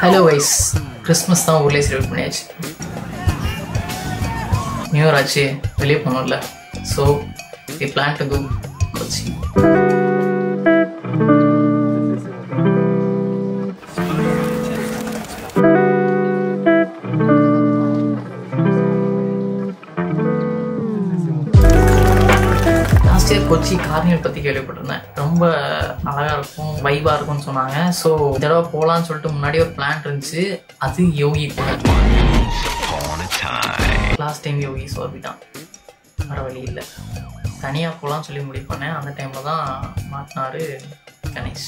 Hello guys, Christmas தான் ஊர்லயே celebrate பண்ணியாச்சு. நியூ இயர் ஆச்சு, வெளியே போனோம்ல. So we plan to go Kochi. Kochi carnival பற்றி கேள்விப்பட்டிருந்தேன். ரொம்ப அழகாக இருக்கும், வைபாக இருக்கும்னு சொன்னாங்க. ஸோ தடவை போகலான்னு சொல்லிட்டு முன்னாடி ஒரு பிளான் இருந்துச்சு. அது யோகி கூட லாஸ்ட் டைம் யோகி சோர்பிட்டான், வர வழி இல்லை. தனியாக போகலான்னு சொல்லி முடிவு பண்ணேன். அந்த டைமில் தான் மாட்டினாரு Ganesh.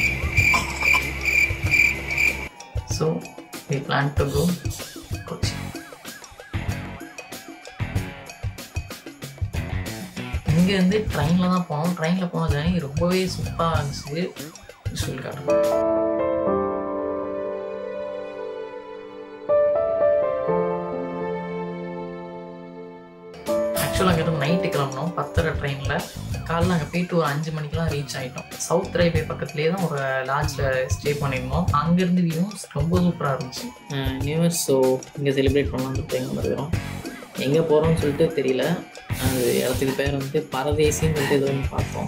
So we plan to go Kochi. இங்கேருந்து ட்ரெயினில் தான் போனோம். ட்ரெயினில் போன ஜர்னி ரொம்பவே சூப்பராக இருந்துச்சு. சொல்லி காட்டுறோம். ஆக்சுவலாக அங்கேருந்து நைட்டு கிளம்புனோம் 10:30 ட்ரெயினில். காலையில் அங்கே போயிட்டு ஒரு 5 மணிக்கெலாம் ரீச் ஆகிட்டோம். சவுத் ரயில்வே பக்கத்துலேயே தான் ஒரு லாட்ஜில் ஸ்டே பண்ணியிருந்தோம். அங்கேருந்து வியூஸ் ரொம்ப சூப்பராக இருந்துச்சு. நியூ இயர் ஸோ இங்கே செலிப்ரேட் பண்ணலான்னு சொல்லிட்டு எங்கே வந்துருக்கிறோம். எங்கே போகிறோம்னு சொல்லிட்டு தெரியல. அது இடத்துக்கு பேர் வந்து பரதேசின்னு சொல்லிட்டு ஏதோ ஒன்று பார்த்தோம்.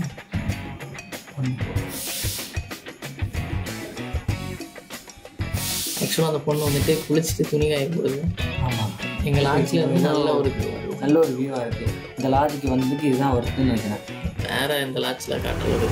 ஆக்சுவலாக அந்த பொண்ணு வந்துட்டு குளிச்சுட்டு துணி காய போடுது. ஆமாம், எங்கள் லாட்ஜில் வந்து நல்ல ஒரு வியூவாக இருக்குது. இந்த லாட்ஜுக்கு வந்ததுக்கு இதுதான் வருதுன்னு நினைக்கிறேன். வேறு இந்த லாட்ஜில் காட்டுற ஒரு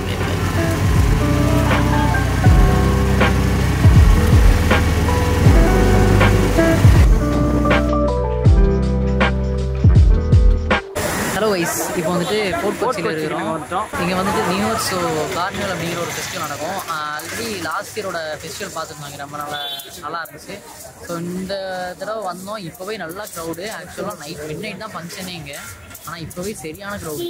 ஹலோ வைஸ், இப்போ வந்துட்டு ஃபோர்ட் கொச்சியில் இருக்கிறோம். இங்கே வந்துட்டு நியூ இயர் ஸோ கார்னிவல் அப்படிங்கிற ஒரு ஃபெஸ்டிவல் நடக்கும். ஆல்ரெடி லாஸ்ட் இயரோட ஃபெஸ்டிவல் பார்த்துருந்தாங்க, ரொம்ப நல்லா இருந்துச்சு. ஸோ இந்த தடவை வந்தோம். இப்போவே நல்லா க்ரௌடு. ஆக்சுவலாக மிட் நைட் தான் ஃபங்க்ஷனே இங்கே. ஆனால் இப்போவே சரியான க்ரௌடு.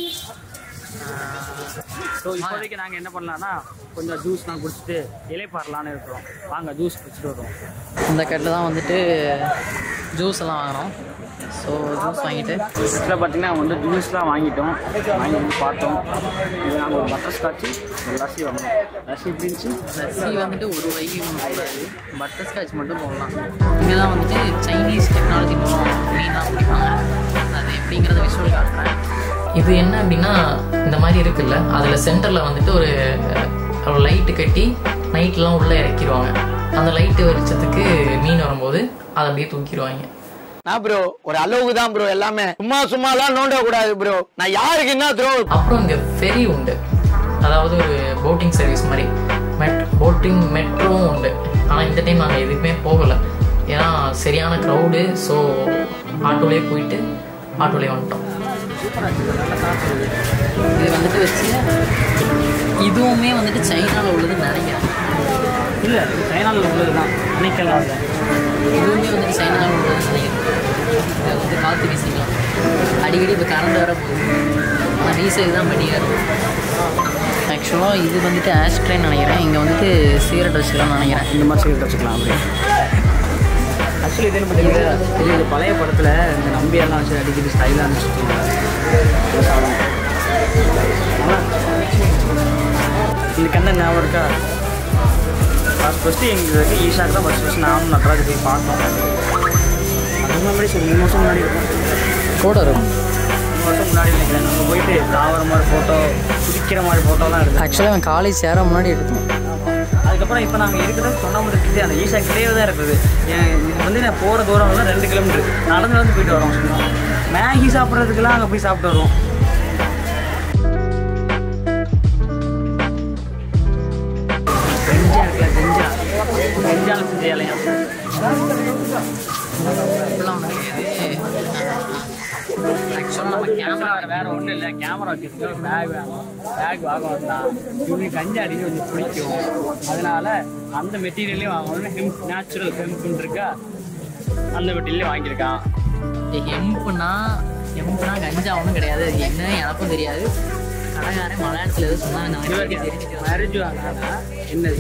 ஸோ இப்போதைக்கு நாங்கள் என்ன பண்ணலான்னா கொஞ்சம் ஜூஸ்லாம் குடிச்சிட்டு இலைப்பாறலான்னு இருக்கிறோம். வாங்க ஜூஸ் குடிச்சிட்டு வருவோம். இந்த கட்டில் தான் வந்துட்டு ஜூஸ் எல்லாம் வாங்கினோம். ஸோ ஜூஸ் வாங்கிட்டு இதில் பார்த்திங்கன்னா வந்து ஜூஸ்லாம் வாங்கிட்டு பார்த்தோம். இது நாங்கள் ஒரு பட்டர் ஸ்காட்சு ஒரு லஸ்ஸி வாங்கணும். லஸ்ஸி இருந்துச்சு. லஸ்ஸி வந்துட்டு ஒரு வைகி ஒன்று போடாது, பட்டர் ஸ்காட்ச் மட்டும் போடலாம். இங்கே தான் வந்துட்டு சைனீஸ் டெக்னாலஜி மூலம் மீன்லாம் பிடிப்பாங்க. அது எப்படிங்கிறத விஷுவல் காட்டுறேன். இது என்ன அப்படின்னா இந்த மாதிரி இருக்குல்ல, அதில் சென்டரில் வந்துட்டு ஒரு லைட்டு கட்டி நைட்லாம் உள்ளே இறக்கிடுவாங்க. அந்த லைட்டு வெளிச்சத்துக்கு மீன் வரும்போது அதை அப்படியே தூக்கிடுவாங்க. நான் ப்ரோ ஒரு அளவுக்கு தான் ப்ரோ, எல்லாமே சும்மாலாம் நோண்ட கூடாது ப்ரோ. நான் யாருக்கு என்ன த்ரோ. அப்புறம் இங்கே ஃபெரி உண்டு, அதாவது ஒரு போட்டிங் சர்வீஸ் மாதிரி. போட்டிங் மெட்ரோவும் உண்டு. ஆனால் இந்த டைம் நாங்கள் எதுக்குமே போகலை, ஏன்னா சரியான க்ரௌடு. ஸோ ஆட்டோலேயே போயிட்டு ஆட்டோலேயே வந்துட்டோம். இது வந்துட்டு வச்சு இதுவுமே வந்துட்டு சைனாவில் உள்ளது நிறைய இல்லை, சைனாவில் உள்ளது தான் நினைக்கலாம். இதுவுமே வந்துட்டு சைனாவில் உள்ளது நினைக்கிறேன். இதை வந்து காற்று வீசிக்கலாம். அடிக்கடி இப்போ கரண்ட் வர போகுது, ஆனால் வீசது தான் பண்ணியாக இருக்கும். ஆக்சுவலாக இது வந்துட்டு ஆஸ்ட்ரேன்னு நினைக்கிறேன். இங்கே வந்துட்டு சிகரெட் வச்சுக்கலாம்னு நினைக்கிறேன். இந்த மாதிரி சிகரெட் வச்சுக்கலாம் அப்படி. ஆக்சுவலி இது என்ன பார்த்தீங்கன்னா இது பழைய படத்தில் இந்த நம்பியெல்லாம் வச்சு அடிக்கடி ஸ்டைலாக அனுப்பிச்சுட்டு இந்த கண்ணை ஞாபகம் இருக்கா? ஃபஸ்ட்டு எங்களுக்கு ஈஷாக்கு தான் ஃபஸ்ட் நானும் நட்ராஜ் போய் பார்த்தோம். அது முன்னாடி சரி 3 வருஷம் முன்னாடி இருக்கும் கூட இருக்கும். 3 வருஷம் முன்னாடி நினைக்கிறேன். நம்ம போயிட்டு தாவர மாதிரி ஃபோட்டோ, குதிக்கிற மாதிரி ஃபோட்டோலாம் எடுத்தோம். ஆக்சுவலாக அவன் காலேஜ் சேர முன்னாடி எடுத்தோம். அதுக்கப்புறம் இப்போ நாங்கள் இருக்கிறது சொன்னாமல் அந்த ஈஷா கிட்டே தான் இருக்குது. இது வந்து நான் போகிற தூரம் வந்து 2 கிலோமீட்டர் நடந்து போயிட்டு வரோம். மேகி சாப்பிட்றதுக்கெல்லாம் அங்கே போய் சாப்பிட்டு வருவோம். கெஞ்சால செஞ்ச இலையம் ஆக்சுவலாக நம்ம கேமரா வேறு ஒன்றும் இல்லை. கேமரா வச்சுட்டு பேக் வாங்க வந்தான். இவங்க கஞ்சி அடிக்க கொஞ்சம் பிடிக்கும். அதனால அந்த மெட்டீரியல்லையும் வாங்கணும்னு நேச்சுரல் ஹெம்ப்னு இருக்கா, அந்த மெட்டீரியல்லையும் வாங்கியிருக்கான். ஹெம்ப்னா கஞ்சா ஒன்றும் கிடையாது. அது என்ன எனக்கும் தெரியாது. கடைக்காரன் மலையாளத்தில் எதுவும் சொன்னாங்க, தெரிஞ்சுட்டு மேரேஜ் வாங்கினா என்னது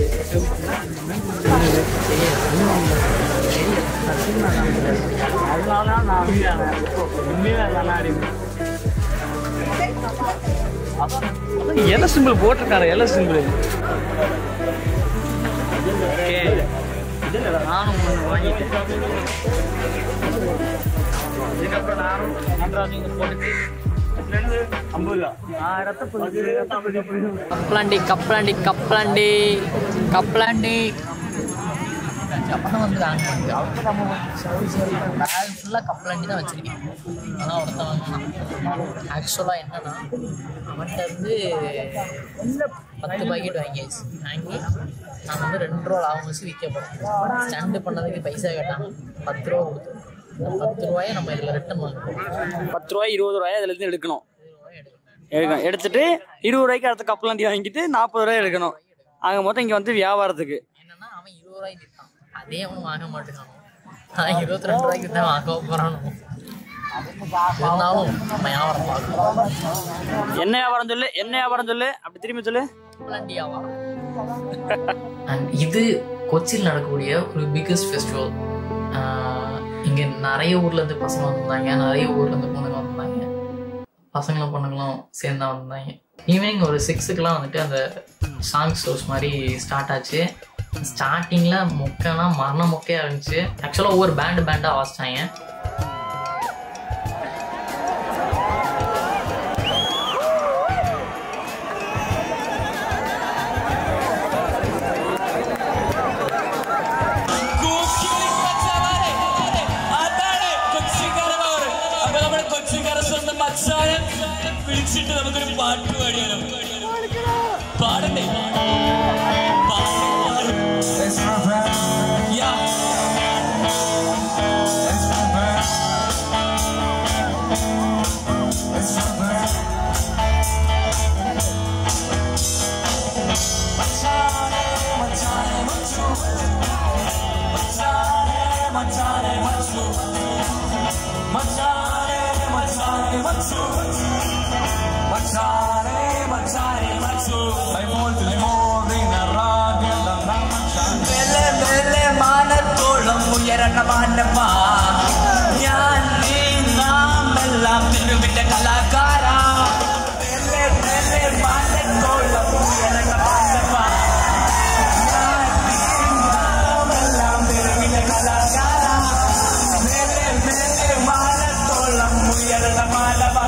அதனால நான் எலை சிம்பிள் போட்டிருக்காரு. எலை சிம்பிள் நானும் ஒன்று வாங்கிட்டேன். அதுக்கப்புறம் நானும் நடராஜன் போட்டுட்டு கப்பலாண்டி கப்பலாண்டி கப்பலாண்டி கப்பலாண்டி அப்பதான் வந்து பேக் ஃபுல்லாக கப்பலாண்டி தான் வச்சிருக்கேன். அதான் ஒருத்தன் வாங்கினான். ஆக்சுவலாக என்னன்னா அவன்கிட்ட இருந்து 10 பாக்கெட் வாங்கி நான் வந்து 2 ரூபா லாபம் வச்சு விற்க போகிறேன். ஸ்டாண்டு பண்ணதுக்கு பைசா கேட்டான். 10 ரூபா கொடுத்தோம். 10 ரூபாயை நம்ம இதில் ரிட்டன் வாங்குறோம். 10 ரூபாய் 20 ரூபாய் அதுலேருந்து எடுக்கணும். எடுத்துட்டு 20 ரூபாய்க்கு அடுத்த கப்பலாண்டி வாங்கிட்டு 40 ரூபாய் எடுக்கணும். ஆக மொத்தம் இங்கே வந்து வியாபாரத்துக்கு என்னன்னா அவன் 20 ரூபாய்க்கு விற்றான். அதே அவன் வாங்க மாட்டேங்கான். 22 ரூபாய்க்கு தான் வாங்க போகிறான். இருந்தாலும் நம்ம வியாபாரம் பார்க்கணும். என்ன வியாபாரம் சொல்லு, என்ன வியாபாரம் சொல்லு, அப்படி திரும்பி சொல்லு. கப்பலாண்டி வியாபாரம். அண்ட் இது கொச்சியில் நடக்கக்கூடிய ஒரு பிக்கஸ்ட் ஃபெஸ்டிவல். இங்கே நிறைய ஊர்லேருந்து பசங்க வந்திருந்தாங்க, நிறைய ஊர்லேருந்து பொண்ணுங்க வந்திருந்தாங்க. பசங்களும் பொண்ணுங்களும் சேர்ந்தா வந்திருந்தாங்க. ஈவினிங் ஒரு 6க்குலாம் வந்துட்டு அந்த சாங் ஷோஸ் மாதிரி ஸ்டார்ட் ஆச்சு. ஸ்டார்டிங்கில் மொக்கைனா மரண மொக்கையாக இருந்துச்சு. ஆக்சுவலாக ஒவ்வொரு பேண்டாக வாசிச்சாங்க. വിളിച്ചിട്ട് നമുക്കൊരു പാട്ട് പാടിയാലോ? പാടണ്ടേ? ഞാൻ നീ നാം എല്ലാം തിരുവിന്റെ കലാകാര മാനത്തോളം ഉയരണ മാനപ്പാ. ഞാൻ നീ നാം എല്ലാം തിരുവിന്റെ കലാകാര മാനത്തോളം ഉയരണ മാനപ്പാ.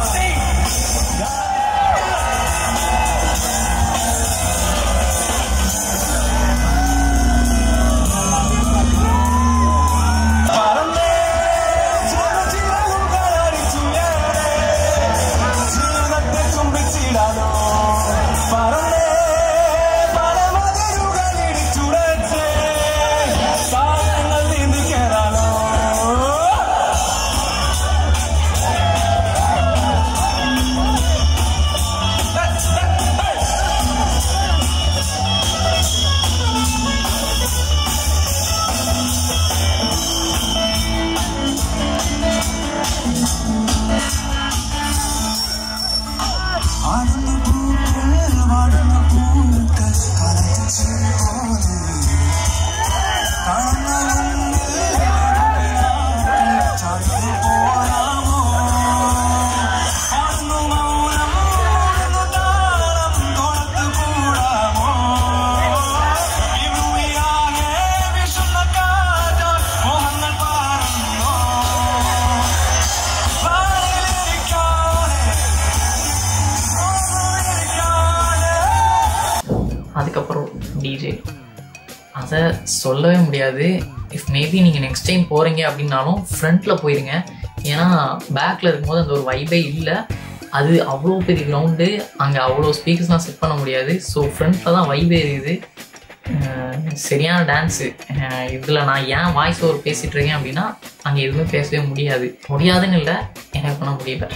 அதுக்கப்புறம் டிஜே அதை சொல்லவே முடியாது. இஃப் மேபி நீங்கள் நெக்ஸ்ட் டைம் போகிறீங்க அப்படின்னாலும் ஃப்ரண்ட்டில் போயிருங்க. ஏன்னா பேக்கில் இருக்கும்போது அந்த ஒரு வைபே இல்லை. அது அவ்வளோ பெரிய கிரவுண்டு, அங்கே அவ்வளோ ஸ்பீக்கர்ஸ்லாம் செட் பண்ண முடியாது. ஸோ ஃப்ரண்ட்டில் தான் வைபே இருக்குது. சரியான டான்ஸு. இதில் நான் ஏன் வாய்ஸ் ஓவர் பேசிகிட்டு இருக்கேன் அப்படின்னா அங்கே எதுவுமே பேசவே முடியாதுன்னு இல்லை, எனக்கு பண்ண முடியல.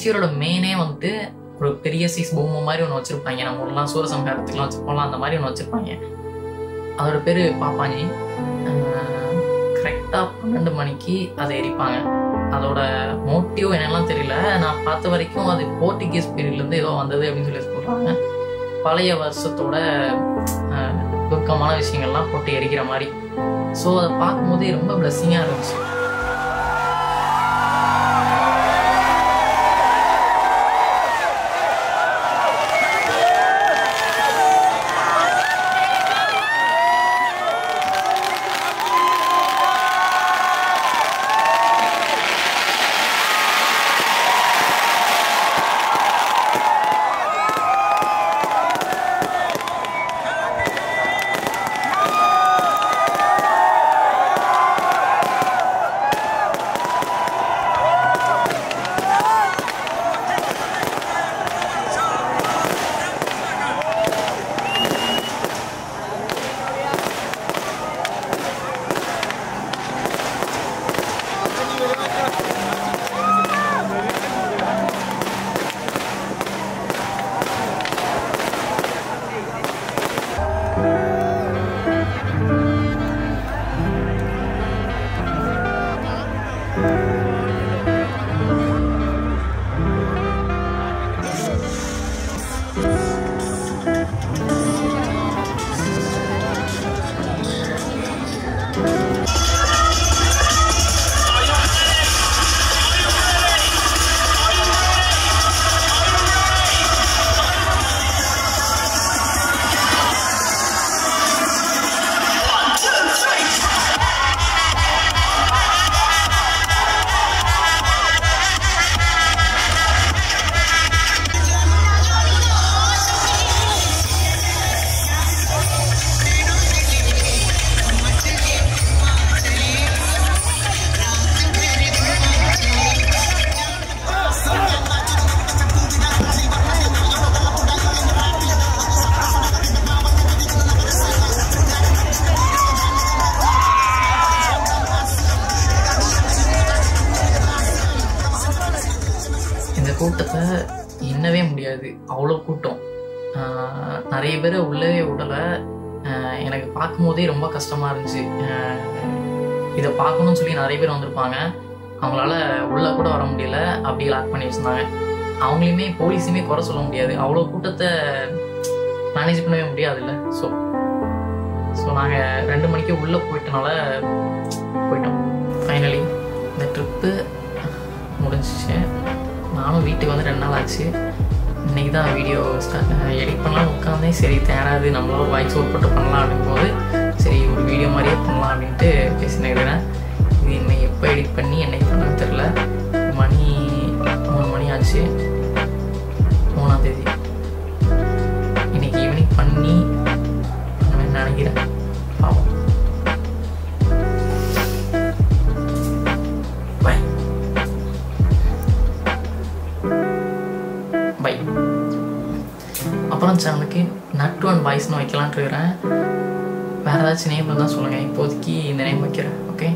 ஃபெஸ்டிவலோட மெயினே வந்துட்டு ஒரு பெரிய சைஸ் பொம்மை மாதிரி ஒன்று வச்சுருப்பாங்க. நம்ம ஊர்லாம் சூரசம்ஹாரத்துக்குலாம் வச்சுருப்போம்லாம், அந்த மாதிரி ஒன்று வச்சுருப்பாங்க. அதோட பேர் பாப்பாஞ்சி. கரெக்டாக 12 மணிக்கு அதை எரிப்பாங்க. அதோட மோட்டிவ் என்னெல்லாம் தெரியல. நான் பார்த்த வரைக்கும் அது போர்ச்சுகீஸ் பீரியட்லேருந்து ஏதோ வந்தது அப்படின்னு சொல்லி சொல்கிறாங்க. பழைய வருஷத்தோட துக்கமான விஷயங்கள்லாம் போட்டு எரிக்கிற மாதிரி. ஸோ அதை பார்க்கும்போதே ரொம்ப பிளஸ்ஸிங்காக இருந்துச்சு. கூட்டத்தை எண்ணவே முடியாது, அவ்வளோ கூட்டம். நிறைய பேரை உள்ளவே விடலை. எனக்கு பார்க்கும்போதே ரொம்ப கஷ்டமாக இருந்துச்சு. இதை பார்க்கணும்னு சொல்லி நிறைய பேர் வந்திருப்பாங்க, அவங்களால உள்ளே கூட வர முடியல, அப்படியே லாக் பண்ணி வச்சுருந்தாங்க. அவங்களையுமே போலீஸுமே குறை சொல்ல முடியாது, அவ்வளோ கூட்டத்தை மேனேஜ் பண்ணவே முடியாதுல்ல. ஸோ நாங்கள் 2 மணிக்கு உள்ளே போயிட்டனால போயிட்டோம். ஃபைனலி இந்த ட்ரிப்பு முடிஞ்சிச்சு. நானும் வீட்டுக்கு வந்து 2 நாள் ஆச்சு. இன்றைக்கி தான் வீடியோ எடிட் பண்ணலாம் உட்காந்தேன். சரி தேராது, நம்மளால வாய்ஸ் ஓட் போட்டு பண்ணலாம் அப்படிங்கும்போது சரி ஒரு வீடியோ மாதிரியே பண்ணலாம் அப்படின்ட்டு பேசினேன். இது இன்னைக்கு எப்போ எடிட் பண்ணி என்னைக்கு பண்ணணும்னு தெரில. மணி 3 மணி ஆச்சு, 3ஆம் தேதி. இன்னைக்கு ஈவினிங் பண்ணி நினைக்கிறேன். பாவம். பை. அப்புறம் சேனலுக்கு நட் ஒன் பாய்ஸ்னு வைக்கலான்ட்டு இருக்கிறேன். வேறு ஏதாச்சும் நேம் இருந்தால் சொல்லுங்கள். இப்போதைக்கு இந்த நேம் வைக்கிறேன். ஓகே.